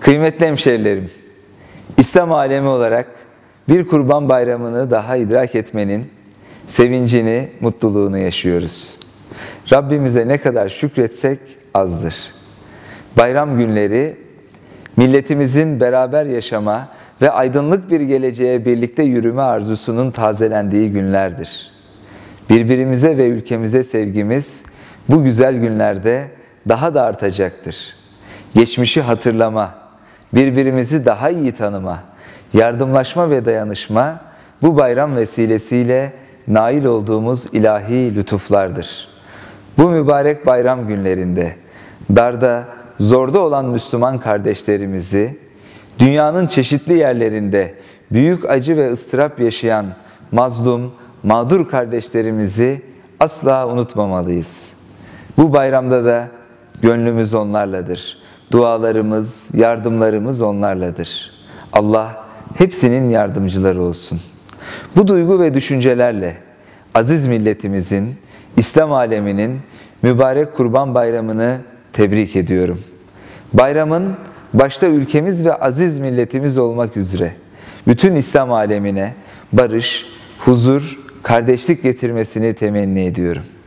Kıymetli hemşerilerim, İslam alemi olarak bir Kurban Bayramı'nı daha idrak etmenin sevincini, mutluluğunu yaşıyoruz. Rabbimize ne kadar şükretsek azdır. Bayram günleri milletimizin beraber yaşama ve aydınlık bir geleceğe birlikte yürüme arzusunun tazelendiği günlerdir. Birbirimize ve ülkemize sevgimiz bu güzel günlerde daha da artacaktır. Geçmişi hatırlama, birbirimizi daha iyi tanıma, yardımlaşma ve dayanışma bu bayram vesilesiyle nail olduğumuz ilahi lütuflardır. Bu mübarek bayram günlerinde darda, zorda olan Müslüman kardeşlerimizi, dünyanın çeşitli yerlerinde büyük acı ve ıstırap yaşayan mazlum, mağdur kardeşlerimizi asla unutmamalıyız. Bu bayramda da gönlümüz onlarladır. Dualarımız, yardımlarımız onlarladır. Allah hepsinin yardımcıları olsun. Bu duygu ve düşüncelerle aziz milletimizin, İslam aleminin mübarek Kurban Bayramı'nı tebrik ediyorum. Bayramın başta ülkemiz ve aziz milletimiz olmak üzere bütün İslam alemine barış, huzur, kardeşlik getirmesini temenni ediyorum.